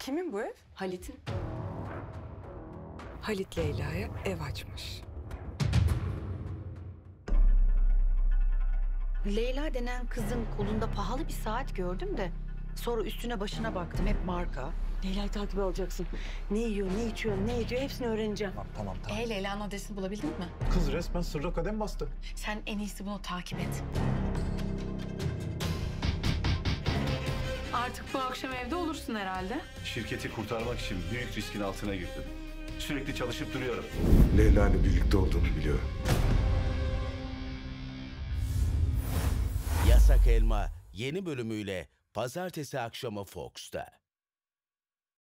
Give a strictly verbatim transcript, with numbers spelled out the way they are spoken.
Kimin bu ev? Halit'in. Halit Leyla'ya ev açmış. Leyla denen kızın kolunda pahalı bir saat gördüm de sonra üstüne başına baktım, hep marka. Leyla'yı takip alacaksın. Ne yiyor, ne içiyor, ne ediyor hepsini öğreneceğim. Tamam tamam tamam. E Leyla'nın adresini bulabildin mi? Kız resmen sırra kadem bastı. Sen en iyisi bunu takip et. Artık bu akşam evde olursun herhalde. Şirketi kurtarmak için büyük riskin altına girdim. Sürekli çalışıp duruyorum. Leyla ile birlikte olduğunu biliyorum. Yasak Elma yeni bölümüyle pazartesi akşamı Fox'ta.